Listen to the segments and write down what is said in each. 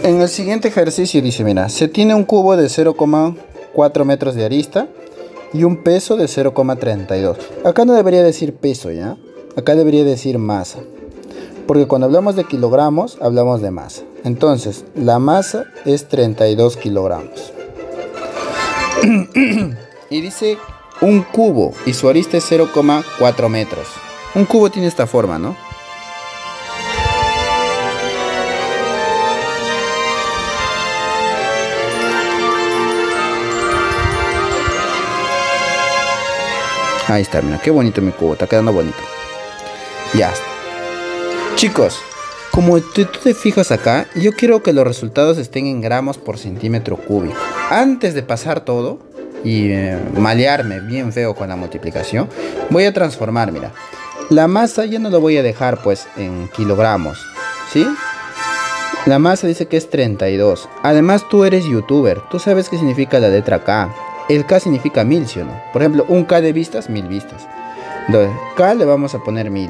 En el siguiente ejercicio dice, mira, se tiene un cubo de 0,4 metros de arista y un peso de 0,32. Acá no debería decir peso, ¿ya? Acá debería decir masa. Porque cuando hablamos de kilogramos, hablamos de masa. Entonces, la masa es 32 kilogramos. Y dice un cubo y su arista es 0,4 metros. Un cubo tiene esta forma, ¿no? Ahí está, mira, qué bonito mi cubo, está quedando bonito. Ya está. Chicos, como tú te fijas acá, yo quiero que los resultados estén en gramos por centímetro cúbico. Antes de pasar todo y malearme bien feo con la multiplicación, voy a transformar, mira. La masa ya no lo voy a dejar pues en kilogramos, ¿sí? La masa dice que es 32. Además tú eres youtuber, tú sabes qué significa la letra K. El K significa 1000, ¿sí o no? Por ejemplo, un K de vistas, 1000 vistas. Entonces, K le vamos a poner 1000.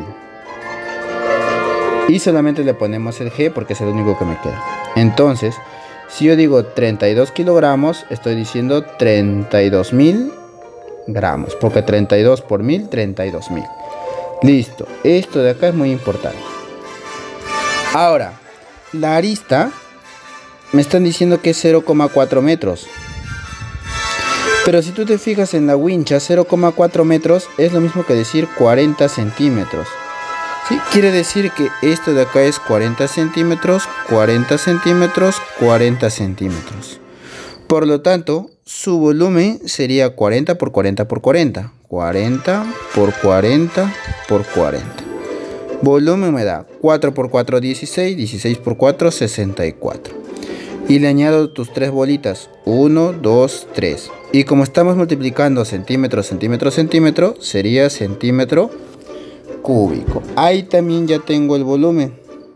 Y solamente le ponemos el G porque es el único que me queda. Entonces, si yo digo 32 kilogramos, estoy diciendo 32.000 gramos. Porque 32 por 1000, 32.000. Listo. Esto de acá es muy importante. Ahora, la arista me están diciendo que es 0,4 metros. Pero si tú te fijas en la wincha, 0,4 metros es lo mismo que decir 40 centímetros. ¿Sí? Quiere decir que esto de acá es 40 centímetros, 40 centímetros, 40 centímetros. Por lo tanto, su volumen sería 40 por 40 por 40. 40 por 40 por 40. Volumen me da 4 por 4, 16. 16 por 4, 64. Y le añado tus 3 bolitas. 1, 2, 3. Y como estamos multiplicando centímetro, centímetro, centímetro, sería centímetro cúbico. Ahí también ya tengo el volumen.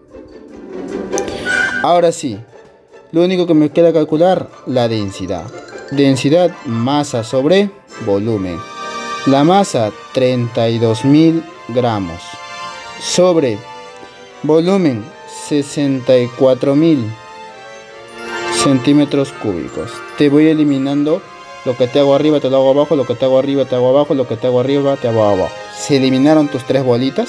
Ahora sí, lo único que me queda calcular, la densidad. Densidad, masa sobre volumen. La masa, 32.000 gramos. Sobre volumen, 64.000 centímetros cúbicos. Te voy eliminando lo que te hago arriba, te lo hago abajo, lo que te hago arriba, te hago abajo, lo que te hago arriba, te hago abajo. Se eliminaron tus 3 bolitas.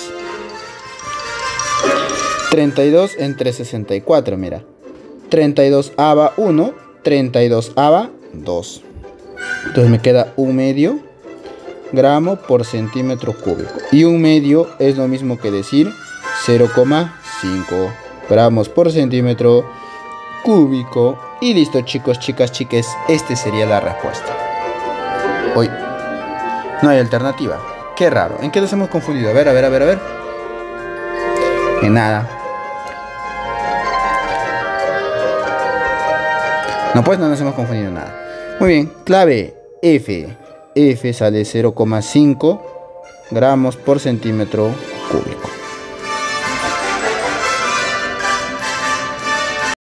32 entre 64, mira. 32 aba 1, 32 aba 2. Entonces me queda 1/2 gramo por centímetro cúbico. Y 1/2 es lo mismo que decir 0,5 gramos por centímetro cúbico. Y listo, chicos, chicas, chiques, este sería la respuesta. Hoy no hay alternativa. Qué raro. ¿En qué nos hemos confundido? A ver. En nada. No, pues no nos hemos confundido en nada. Muy bien. Clave F. F sale 0,5 gramos por centímetro cúbico.